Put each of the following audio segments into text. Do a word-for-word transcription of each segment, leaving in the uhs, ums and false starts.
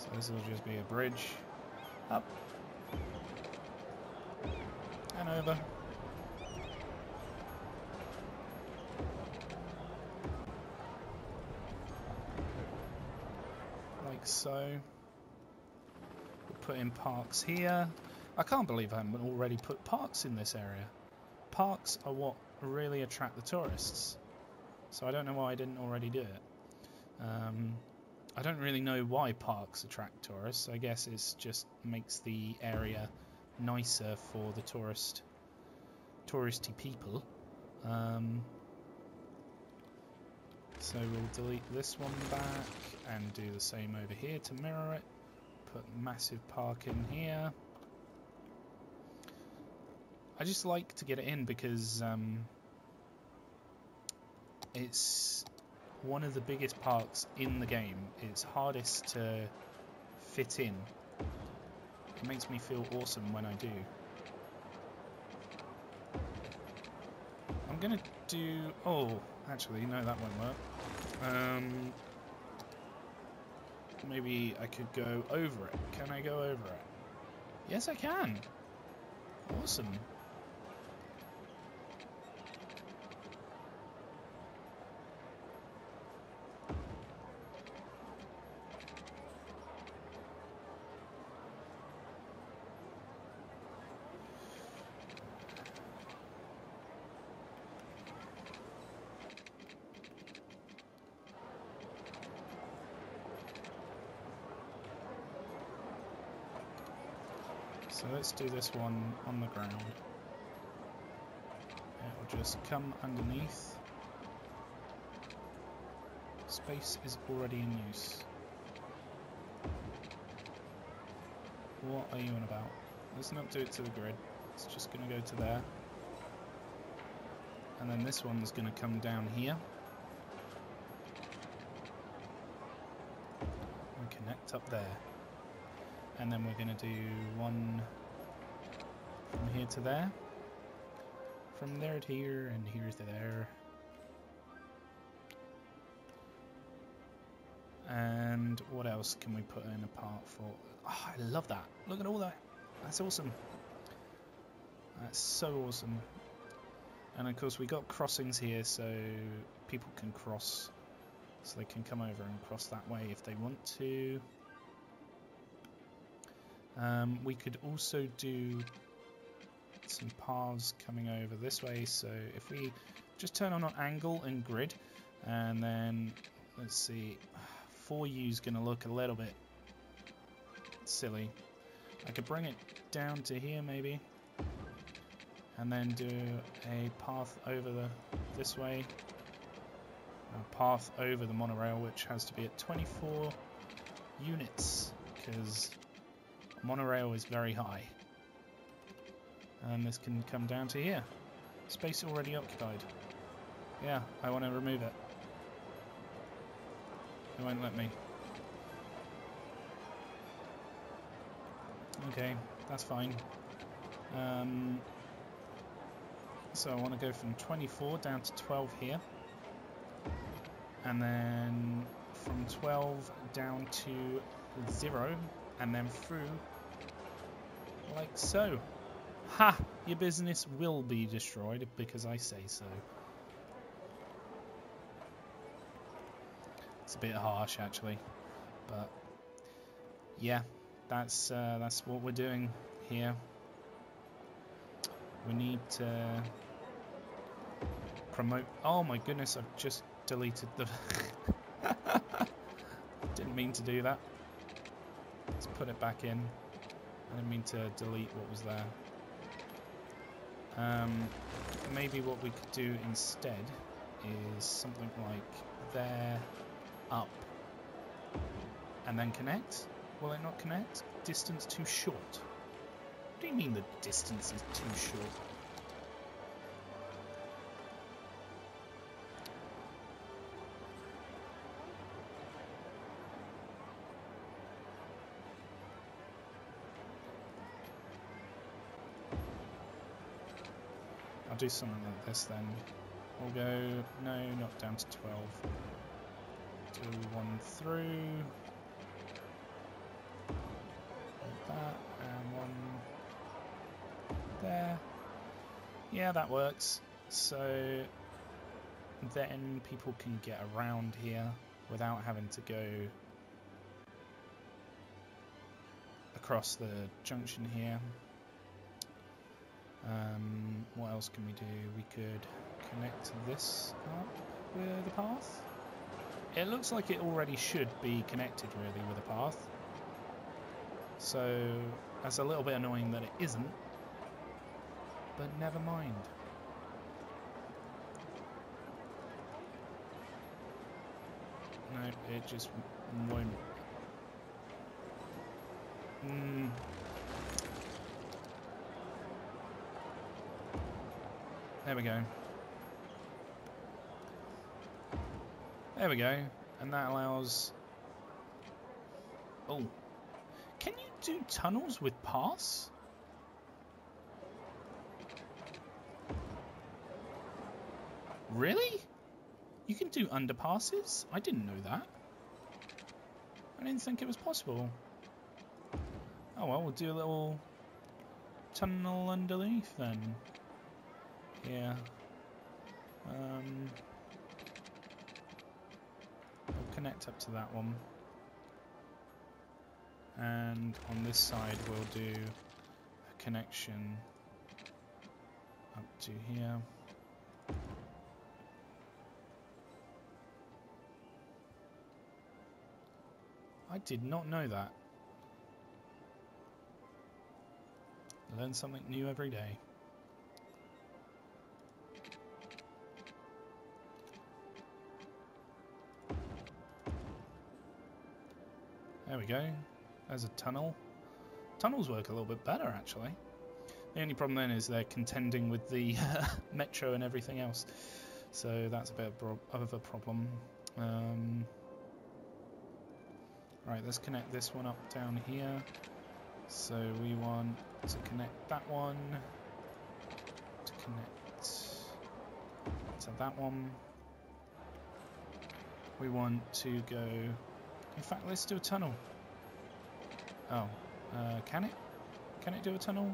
So this will just be a bridge up and over. Like so. We'll put in parks here. I can't believe I haven't already put parks in this area. Parks are what really attract the tourists. So I don't know why I didn't already do it. Um, I don't really know why parks attract tourists. I guess it's just makes the area nicer for the tourist, touristy people. Um, so we'll delete this one back and do the same over here to mirror it. Put massive park in here. I just like to get it in because um, it's one of the biggest parks in the game. It's hardest to fit in. It makes me feel awesome when I do. I'm gonna do... Oh, actually, no, that won't work. Um, maybe I could go over it. Can I go over it? Yes, I can. Awesome. So let's do this one on the ground. It will just come underneath. Space is already in use. What are you on about? Let's not do it to the grid. It's just going to go to there. And then this one's going to come down here. And connect up there. And then we're going to do one from here to there, from there to here, and here to there. And what else can we put in a part for? Oh, I love that. Look at all that. That's awesome. That's so awesome. And of course we got crossings here so people can cross, so they can come over and cross that way if they want to. Um, we could also do some paths coming over this way, so if we just turn on an angle and grid, and then let's see, four U is going to look a little bit silly. I could bring it down to here maybe, and then do a path over the this way, a path over the monorail, which has to be at twenty-four units because monorail is very high. And this can come down to here. Space already occupied. Yeah, I want to remove it. It won't let me. Okay, that's fine. Um, so I want to go from twenty-four down to twelve here. And then from twelve down to zero. And then through like so. Ha! Your business will be destroyed because I say so. It's a bit harsh actually, but yeah, that's uh, that's what we're doing here. We need to promote. Oh my goodness! I've just deleted the. Didn't mean to do that. Let's put it back in. I didn't mean to delete what was there. Um, maybe what we could do instead is something like there, up, and then connect. Will it not connect? Distance too short. What do you mean the distance is too short? I'll do something like this then. We'll go, no, not down to twelve. Do one through. like that, and one there. Yeah, that works. So then people can get around here without having to go across the junction here. Um, what else can we do? We could connect this up with a path. It looks like it already should be connected really with a path. So that's a little bit annoying that it isn't, but never mind. No, it just won't. Mm. There we go. There we go. And that allows... Oh. Can you do tunnels with paths? Really? You can do underpasses? I didn't know that. I didn't think it was possible. Oh well, we'll do a little tunnel underneath then. Yeah. Um, we'll connect up to that one. And on this side we'll do a connection up to here. I did not know that. Learn something new every day. There we go. There's a tunnel. Tunnels work a little bit better, actually. The only problem then is they're contending with the metro and everything else. So that's a bit of a problem. Um, right, let's connect this one up down here. So we want to connect that one, to connect to that one. We want to go... In fact, let's do a tunnel. Oh, uh, can it? Can it do a tunnel?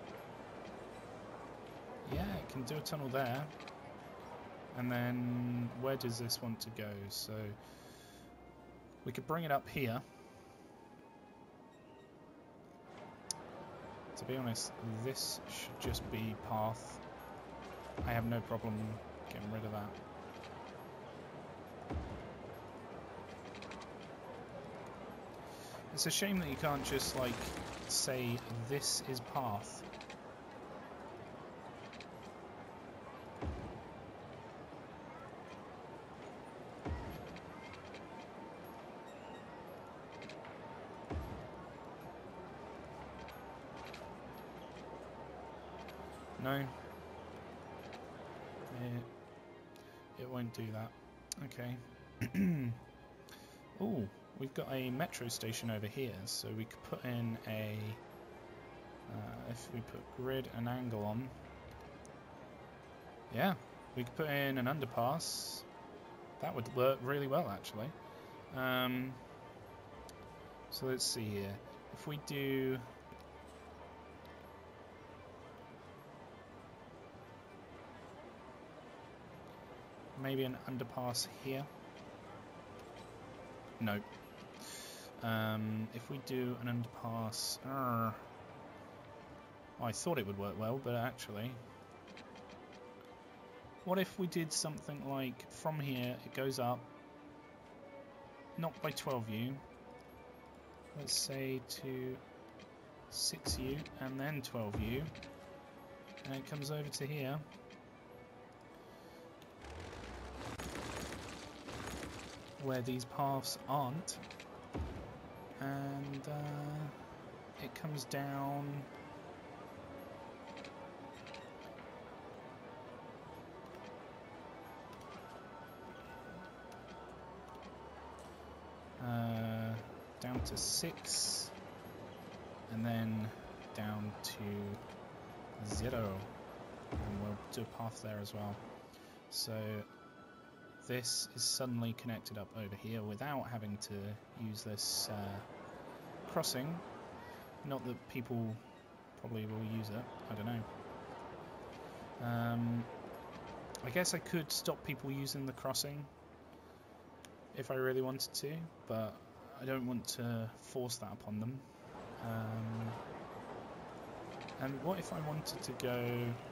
Yeah, it can do a tunnel there. And then where does this want to go? So we could bring it up here. To be honest, this should just be path. I have no problem getting rid of that. It's a shame that you can't just, like, say this is path. No. It, it won't do that. Okay. Oh. We've got a metro station over here, so we could put in a, uh, if we put grid and angle on, yeah, we could put in an underpass. That would work really well, actually. Um, so let's see here. If we do, maybe an underpass here. No. Um, if we do an underpass... Uh, oh, I thought it would work well, but actually... What if we did something like, from here, it goes up, not by twelve U, let's say to six U, and then twelve U, and it comes over to here. Where these paths aren't, and uh, it comes down uh, down to six, and then down to zero, and we'll do a path there as well. So this is suddenly connected up over here without having to use this uh, crossing, Not that people probably will use it, I don't know. Um, I guess I could stop people using the crossing if I really wanted to, but I don't want to force that upon them. Um, and what if I wanted to go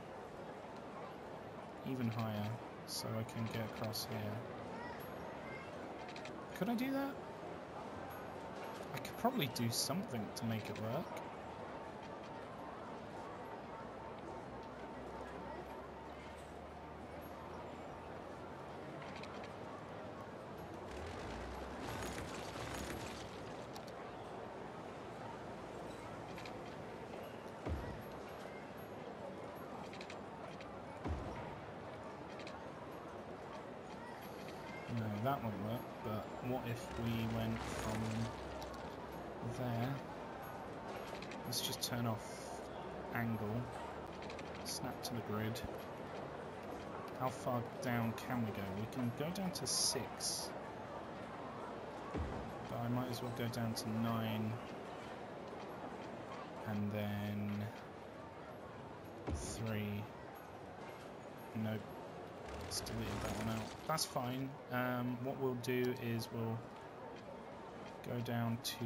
even higher so I can get across here? Could I do that? I could probably do something to make it work. No, that won't work, but what if we went from there? Let's just turn off angle, snap to the grid. How far down can we go? We can go down to six, but I might as well go down to nine, and then three. Nope. Let's delete that one out. That's fine. Um, what we'll do is we'll go down to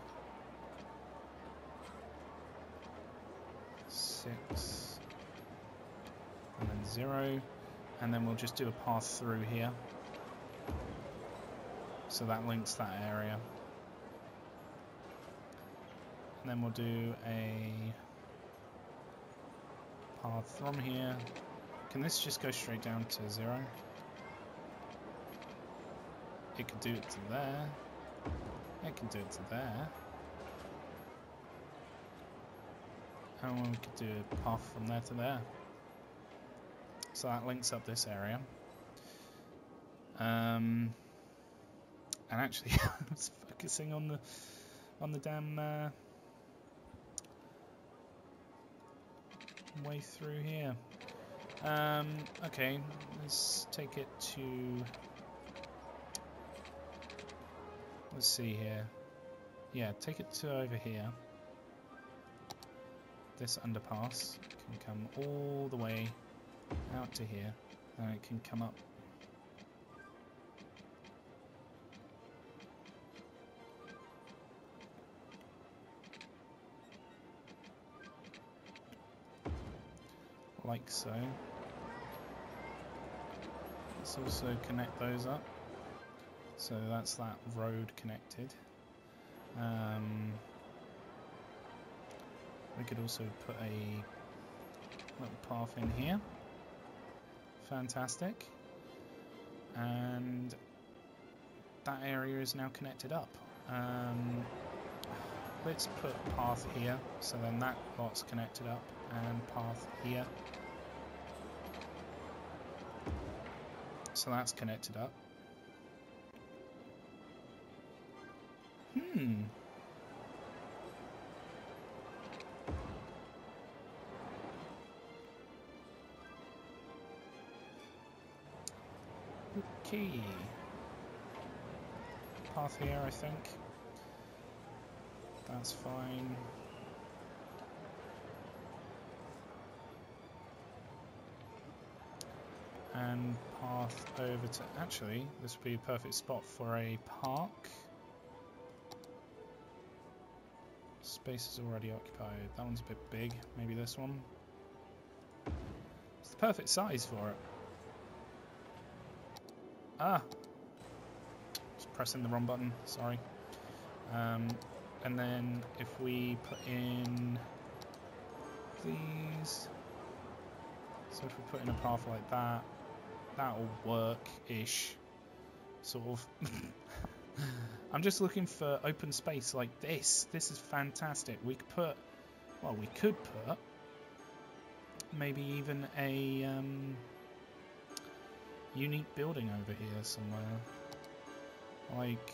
six and then zero, and then we'll just do a path through here. So that links that area. And then we'll do a path from here. Can this just go straight down to zero? It could do it to there. It can do it to there. And we could do a path from there to there. So that links up this area. Um, and actually, I was focusing on the on the damn uh, way through here. Um, okay, let's take it to, let's see here, yeah, take it to over here. This underpass can come all the way out to here, and it can come up. Like so. Let's also connect those up. So that's that road connected. Um, we could also put a little path in here. Fantastic. And that area is now connected up. Um, let's put path here, so then that lot's connected up, and path here. So that's connected up. Hmm. Okay. Path here, I think. That's fine. And path over to, actually, this would be a perfect spot for a park. Space is already occupied. That one's a bit big. Maybe this one. It's the perfect size for it. Ah! Just pressing the wrong button, sorry. Um, and then if we put in these, so if we put in a path like that, that'll work-ish, sort of. I'm just looking for open space like this. This is fantastic. We could put, well, we could put maybe even a um, unique building over here somewhere, like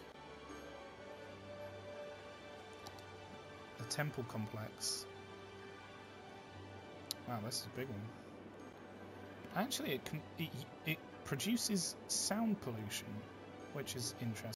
a temple complex. Wow, this is a big one. Actually, it can, it, it produces sound pollution, which is interesting.